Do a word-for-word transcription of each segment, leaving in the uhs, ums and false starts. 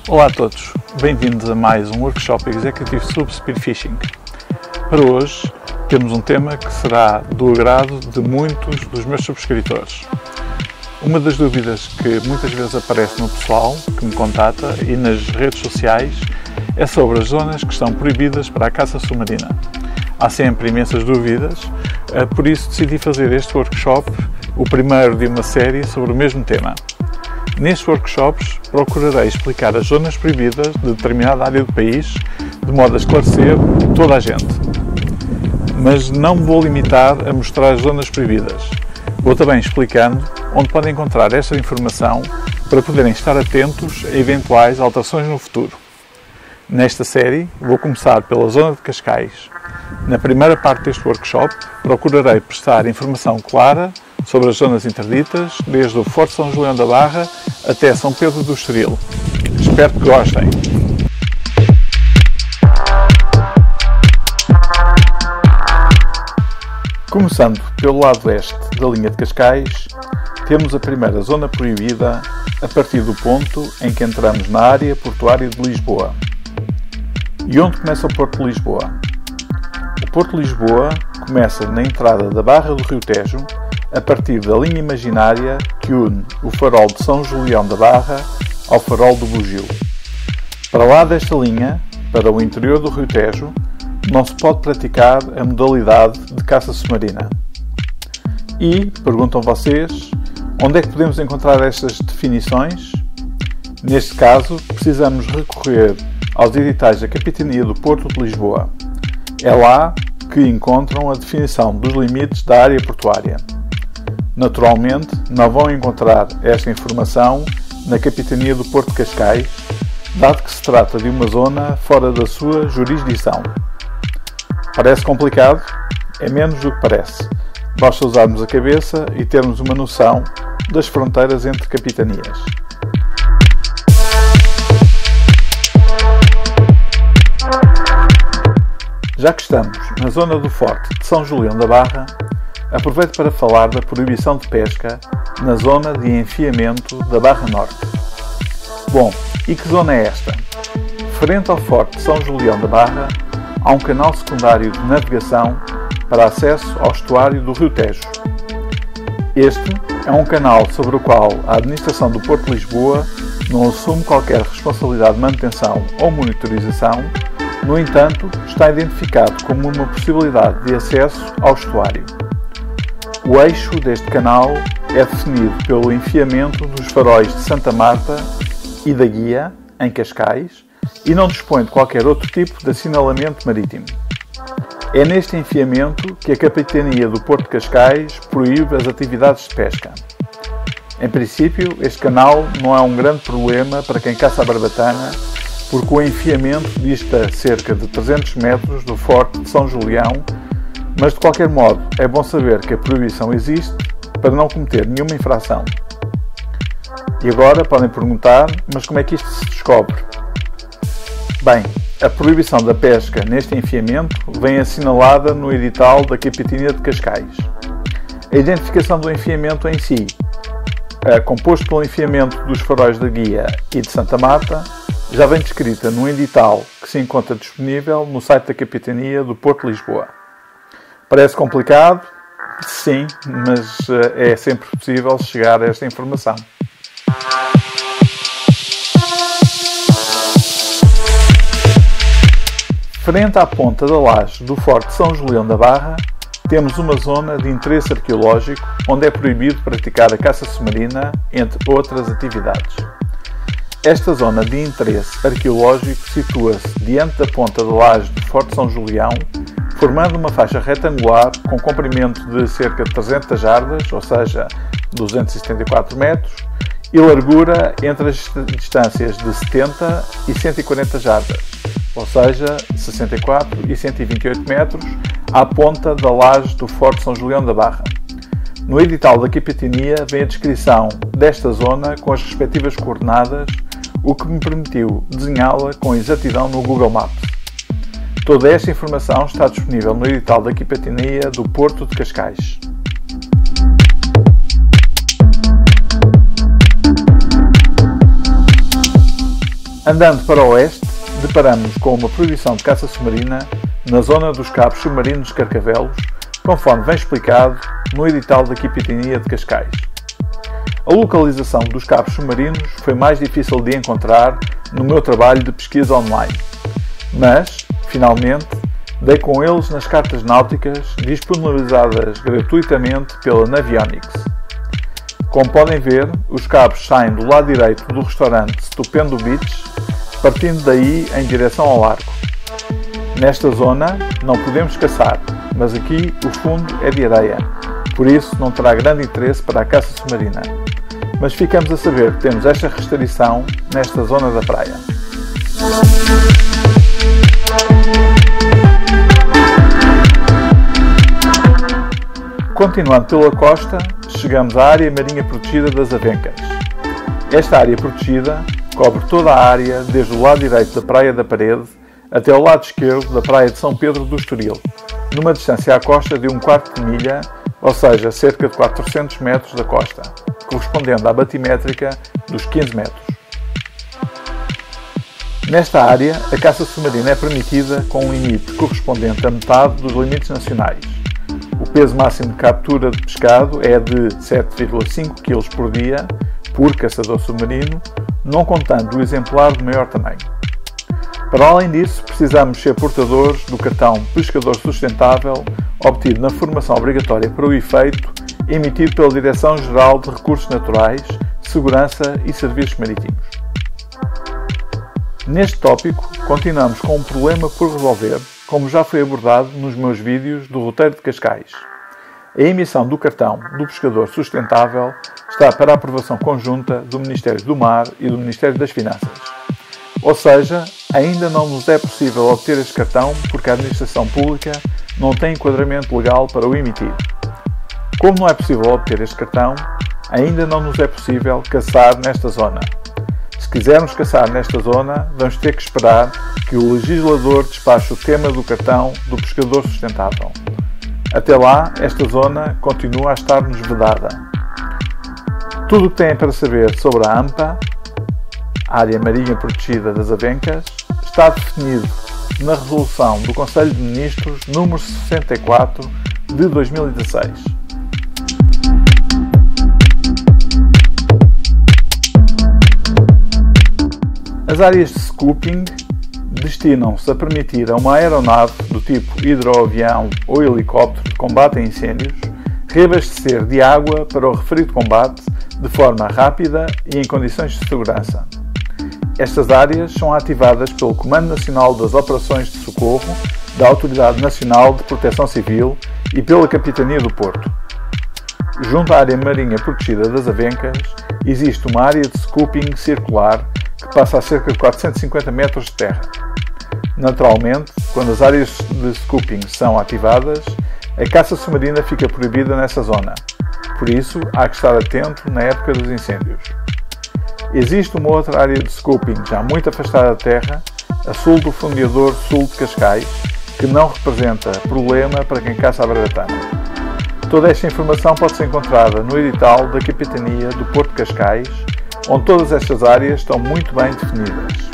Olá a todos, bem-vindos a mais um workshop executivo sobre Spearfishing. Para hoje temos um tema que será do agrado de muitos dos meus subscritores. Uma das dúvidas que muitas vezes aparece no pessoal que me contata e nas redes sociais é sobre as zonas que estão proibidas para a caça submarina. Há sempre imensas dúvidas, por isso decidi fazer este workshop, o primeiro de uma série sobre o mesmo tema. Nestes workshops procurarei explicar as zonas proibidas de determinada área do país, de modo a esclarecer toda a gente. Mas não me vou limitar a mostrar as zonas proibidas. Vou também explicando onde podem encontrar esta informação para poderem estar atentos a eventuais alterações no futuro. Nesta série, vou começar pela zona de Cascais. Na primeira parte deste workshop, procurarei prestar informação clara sobre as zonas interditas, desde o Forte São Julião da Barra até São Pedro do Estoril. Espero que gostem! Começando pelo lado oeste da linha de Cascais, temos a primeira zona proibida a partir do ponto em que entramos na área portuária de Lisboa. E onde começa o Porto de Lisboa? O Porto de Lisboa começa na entrada da Barra do Rio Tejo, a partir da linha imaginária que une o farol de São Julião da Barra ao farol do Bugio. Para lá desta linha, para o interior do Rio Tejo, não se pode praticar a modalidade de caça submarina. E, perguntam vocês, onde é que podemos encontrar estas definições? Neste caso, precisamos recorrer aos editais da Capitania do Porto de Lisboa. É lá que encontram a definição dos limites da área portuária. Naturalmente, não vão encontrar esta informação na Capitania do Porto de Cascais, dado que se trata de uma zona fora da sua jurisdição. Parece complicado? É menos do que parece. Basta usarmos a cabeça e termos uma noção das fronteiras entre capitanias. Já que estamos na zona do Forte de São Julião da Barra, aproveito para falar da proibição de pesca na zona de enfiamento da Barra Norte. Bom, e que zona é esta? Frente ao Forte de São Julião da Barra, há um canal secundário de navegação para acesso ao estuário do Rio Tejo. Este é um canal sobre o qual a administração do Porto de Lisboa não assume qualquer responsabilidade de manutenção ou monitorização. No entanto, está identificado como uma possibilidade de acesso ao estuário. O eixo deste canal é definido pelo enfiamento dos faróis de Santa Marta e da Guia, em Cascais, e não dispõe de qualquer outro tipo de assinalamento marítimo. É neste enfiamento que a Capitania do Porto de Cascais proíbe as atividades de pesca. Em princípio, este canal não é um grande problema para quem caça a barbatana, porque o enfiamento dista cerca de trezentos metros do Forte de São Julião, mas de qualquer modo é bom saber que a proibição existe para não cometer nenhuma infração. E agora podem perguntar, mas como é que isto se descobre? Bem, a proibição da pesca neste enfiamento vem assinalada no edital da Capitania de Cascais. A identificação do enfiamento em si, é composto pelo enfiamento dos faróis da Guia e de Santa Marta, já vem descrita num edital que se encontra disponível no site da Capitania do Porto de Lisboa. Parece complicado? Sim, mas é sempre possível chegar a esta informação. Frente à ponta da laje do Forte de São Julião da Barra, temos uma zona de interesse arqueológico onde é proibido praticar a caça submarina, entre outras atividades. Esta zona de interesse arqueológico situa-se diante da ponta da laje do Forte São Julião, formando uma faixa retangular com comprimento de cerca de trezentas jardas, ou seja, duzentos e setenta e quatro metros, e largura entre as distâncias de setenta e cento e quarenta jardas, ou seja, sessenta e quatro e cento e vinte e oito metros, à ponta da laje do Forte São Julião da Barra. No edital da Capitania vem a descrição desta zona com as respectivas coordenadas, o que me permitiu desenhá-la com exatidão no Google Maps. Toda esta informação está disponível no edital da Capitania do Porto de Cascais. Andando para o oeste, deparamos com uma proibição de caça submarina na zona dos cabos submarinos de Carcavelos, conforme vem explicado no edital da Capitania de Cascais. A localização dos cabos submarinos foi mais difícil de encontrar no meu trabalho de pesquisa online, mas, finalmente, dei com eles nas cartas náuticas disponibilizadas gratuitamente pela Navionics. Como podem ver, os cabos saem do lado direito do restaurante Stupendo Beach, partindo daí em direção ao largo. Nesta zona não podemos caçar, mas aqui o fundo é de areia, por isso não terá grande interesse para a caça submarina. Mas ficamos a saber que temos esta restrição nesta zona da praia. Continuando pela costa, chegamos à área marinha protegida das Avencas. Esta área protegida cobre toda a área desde o lado direito da Praia da Parede até o lado esquerdo da Praia de São Pedro do Estoril, numa distância à costa de um quarto de milha, ou seja, cerca de quatrocentos metros da costa, correspondendo à batimétrica dos quinze metros. Nesta área, a caça submarina é permitida com um limite correspondente a metade dos limites nacionais. O peso máximo de captura de pescado é de sete vírgula cinco quilos por dia por caçador submarino, não contando o exemplar de maior tamanho. Para além disso, precisamos ser portadores do cartão Pescador Sustentável, obtido na formação obrigatória para o efeito, emitido pela Direção-Geral de Recursos Naturais, Segurança e Serviços Marítimos. Neste tópico, continuamos com um problema por resolver, como já foi abordado nos meus vídeos do roteiro de Cascais. A emissão do cartão do Pescador Sustentável está para aprovação conjunta do Ministério do Mar e do Ministério das Finanças. Ou seja, ainda não nos é possível obter este cartão porque a Administração Pública não tem enquadramento legal para o emitir. Como não é possível obter este cartão, ainda não nos é possível caçar nesta zona. Se quisermos caçar nesta zona, vamos ter que esperar que o legislador despache o tema do cartão do Pescador Sustentável. Até lá, esta zona continua a estar-nos vedada. Tudo o que têm para saber sobre a AMPA, Área Marinha Protegida das Avencas, está definido na Resolução do Conselho de Ministros número sessenta e quatro de dois mil e dezasseis. As áreas de scooping destinam-se a permitir a uma aeronave do tipo hidroavião ou helicóptero de combate a incêndios reabastecer de água para o referido combate de forma rápida e em condições de segurança. Estas áreas são ativadas pelo Comando Nacional das Operações de Socorro, da Autoridade Nacional de Proteção Civil e pela Capitania do Porto. Junto à área marinha protegida das Avencas, existe uma área de scooping circular que passa a cerca de quatrocentos e cinquenta metros de terra. Naturalmente, quando as áreas de scooping são ativadas, a caça submarina fica proibida nessa zona. Por isso, há que estar atento na época dos incêndios. Existe uma outra área de scooping já muito afastada da terra, a sul do Fundeador Sul de Cascais, que não representa problema para quem caça a baratana. Toda esta informação pode ser encontrada no edital da Capitania do Porto de Cascais, onde todas estas áreas estão muito bem definidas.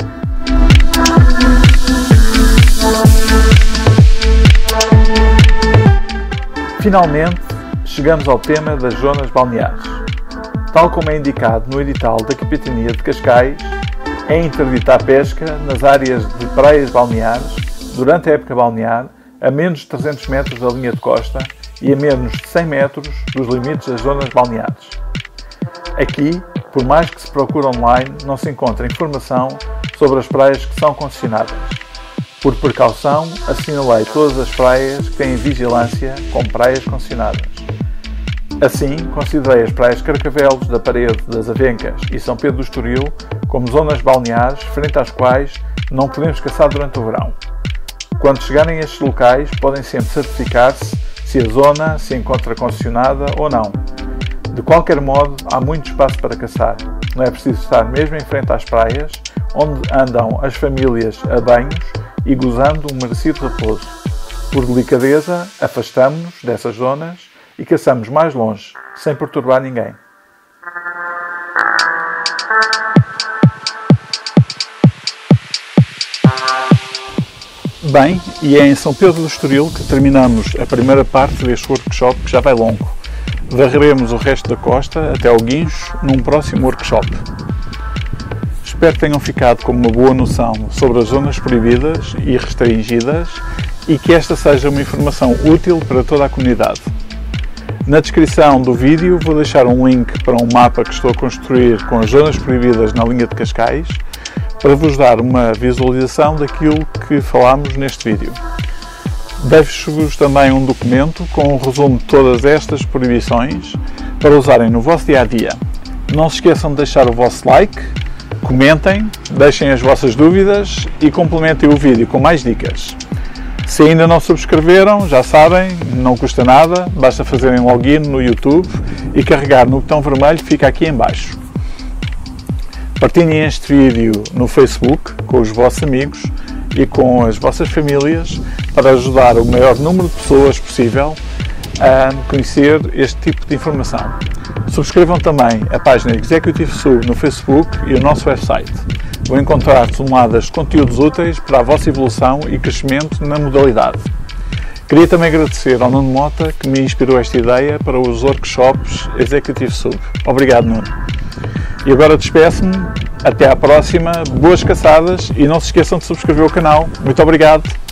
Finalmente, chegamos ao tema das zonas balneares. Tal como é indicado no edital da Capitania de Cascais, é interdita a pesca nas áreas de praias balneares durante a época balnear a menos de trezentos metros da linha de costa e a menos de cem metros dos limites das zonas balneares. Aqui, por mais que se procure online, não se encontra informação sobre as praias que são concessionadas. Por precaução, assinalei todas as praias que têm vigilância como praias concessionadas. Assim, considerei as praias Carcavelos, da Parede, das Avencas e São Pedro do Estoril como zonas balneares frente às quais não podemos caçar durante o verão. Quando chegarem a estes locais, podem sempre certificar-se se a zona se encontra concessionada ou não. De qualquer modo, há muito espaço para caçar. Não é preciso estar mesmo em frente às praias, onde andam as famílias a banhos e gozando um merecido repouso. Por delicadeza, afastamo-nos dessas zonas e caçamos mais longe, sem perturbar ninguém. Bem, e é em São Pedro do Estoril que terminamos a primeira parte deste workshop que já vai longo. Varreremos o resto da costa até ao Guincho num próximo workshop. Espero que tenham ficado com uma boa noção sobre as zonas proibidas e restringidas e que esta seja uma informação útil para toda a comunidade. Na descrição do vídeo vou deixar um link para um mapa que estou a construir com as zonas proibidas na linha de Cascais para vos dar uma visualização daquilo que falámos neste vídeo. Deixo-vos também um documento com um resumo de todas estas proibições para usarem no vosso dia-a-dia. Não se esqueçam de deixar o vosso like, comentem, deixem as vossas dúvidas e complementem o vídeo com mais dicas. Se ainda não subscreveram, já sabem, não custa nada, basta fazerem login no YouTube e carregar no botão vermelho que fica aqui em baixo. Partilhem este vídeo no Facebook com os vossos amigos e com as vossas famílias para ajudar o maior número de pessoas possível a conhecer este tipo de informação. Subscrevam também a página Executive Sub no Facebook e o nosso website. Vão encontrar toneladas de conteúdos úteis para a vossa evolução e crescimento na modalidade. Queria também agradecer ao Nuno Mota que me inspirou esta ideia para os workshops Executive Sub. Obrigado, Nuno. E agora despeço-me, até à próxima, boas caçadas e não se esqueçam de subscrever o canal. Muito obrigado!